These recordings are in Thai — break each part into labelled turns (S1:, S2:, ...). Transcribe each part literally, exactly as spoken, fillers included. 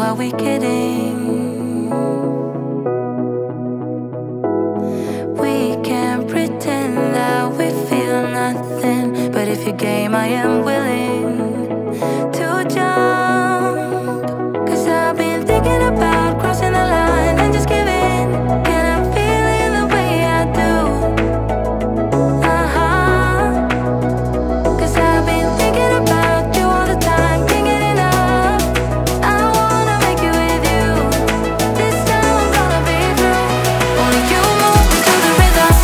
S1: are we kidding? We can't pretend that we feel nothing, but if you're game, I am willing to jump. Cause I've been thinking about crossing the line and just giving, and I'm feeling the way I do. Uh-huh. Cause I've been thinking about you all the time, can't get enough. I wanna make it with you. This time I'm gonna be through. Only you move me to the rhythm.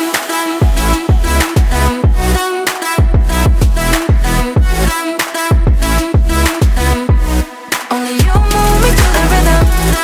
S1: Only you move me to the rhythm.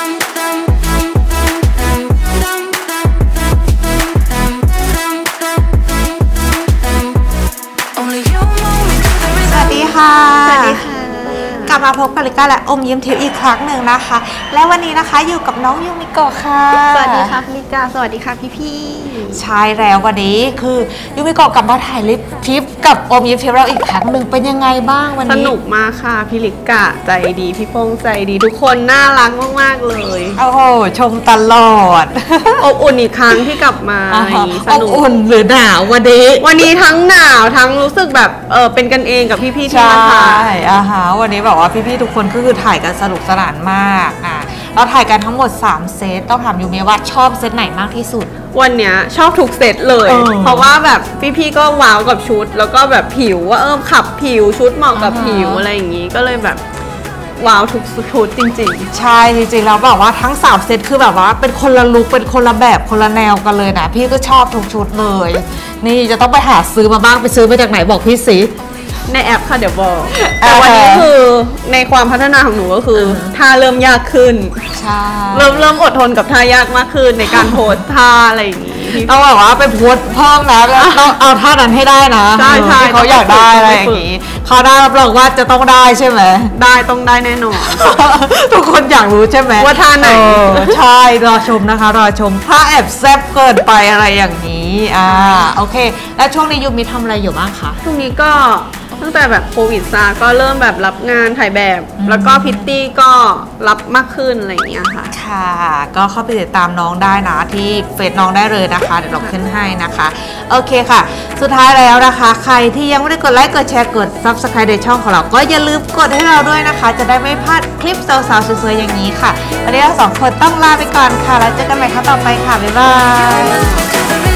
S1: Only you move me to the
S2: สวัส
S1: rhythm.
S2: ดีค่ะ
S3: สวัสดีค่ะ
S2: กลับมาพบกับลิก้าและอมยิ้มทิพย์อีกครั้งหนึ่งนะคะ และวันนี้นะคะอยู่กับน้องยูมิโกะค่ะ
S3: สวัสดีค่ะพี่ลิกาสวัสดีค่ะพี่พี่
S2: ใช่แล้ววันนี้คือยูมิโกะกลับมาถ่ายลิปทริปกับอมยิ้มทิพย์เราอีกครั้งหนึ่งเป็นยังไงบ้างวัน
S3: ส
S2: นี้
S3: นุกมากค่ะพี่ลิกาใจดีพี่โป้งใจดีทุกคนน่ารักมากๆเลย
S2: โอ้โหชมตลอด
S3: อบอุ่นอีกครั้งที่กลับมา
S2: อ่าฮะ
S3: ส
S2: อบ
S3: นุก
S2: อุ่นหรือหนาววันนี้
S3: วันนี้ทั้งหนาวทั้งรู้สึกแบบเออเป็นกันเองกับพี่พี่ๆที่
S2: ใช่
S3: มาถ่าย
S2: อ่าฮะวันนี้แบบว่าพี่ๆทุกคนก็คือถ่ายกันสนุกสนานมากอ่ะเราถ่ายกันทั้งหมดสามเซตต้องถามยูมิว่าชอบเซตไหนมากที่สุด
S3: วันเนี้ยชอบทุกเซตเลย
S2: เออ
S3: เพราะว่าแบบพี่ๆก็ว้าวกับชุด แล้วก็แบบผิวว่าเออขับผิวชุดเหมาะกับ
S2: อ่าฮะ
S3: ผิวอะไรอย่างงี้ก็เลยแบบว้าวทุกชุดจริงๆ
S2: ใช่จริงๆแล้วแบบว่าทั้งสามเซตคือแบบว่าเป็นคนละลุคเป็นคนละแบบคนละแนวกันเลยนะพี่ก็ชอบทุกชุดเลย นี่จะต้องไปหาซื้อมาบ้างไปซื้อมาจากไหนบอกพี่สิ
S3: ในแอปค่ะเดี๋ยวบอกแต่วันนี้คือในความพัฒนาของหนูก็คือท่าเริ่มยากขึ้น
S2: ใช่
S3: เริ่มเริ่มอดทนกับท่ายากมากขึ้นในการโพสท่าอะไรอย่างนี้
S2: ต้องแบบว่าไปโพสต์เพิ่มนะแล้วต้องเอาท่านั้นให้ได้นะ
S3: ใช่ใช่
S2: ที่เขาอยากได้อะไรอย่างนี้เขาได้รับรองว่าจะต้องได้ใช่ไหม
S3: ได้ต้องได้แน่นอน
S2: ทุกคนอยากรู้ใช่ไหม
S3: ว่าท่าไหน
S2: เออใช่รอชมนะคะรอชมถ้าแอบแซ่บเกินไปอะไรอย่างนี้อ่าโอเค แล้วช่วงนี้ยูมิทำอะไรอยู่บ้างคะ
S3: ช่วงนี้ก็ตั้งแต่แบบโควิดซาก็เริ่มแบบรับงานถ่ายแบบ แล้วก็พิตตี้ก็รับมากขึ้นอะไรอย่างเงี้ยค่ะ
S2: ค่ะก็เข้าไปติดตามน้องได้นะที่เฟซน้องได้เลยนะคะเดี๋ยวเราขึ้นให้นะคะโอเคค่ะ สุดท้ายแล้วนะคะ ใครที่ยังไม่ได้กดไลค์กดแชร์กด ซับสไครบ์ ในช่องของเราก็อย่าลืมกดให้เราด้วยนะคะ จะได้ไม่พลาดคลิปสาวๆสวยๆอย่างนี้ค่ะวันนี้เราสองคนต้องลาไปก่อนค่ะแล้วเจอกันใหม่ครั้งต่อไปค่ะบ๊ายบาย
S1: Move me to the rhythm.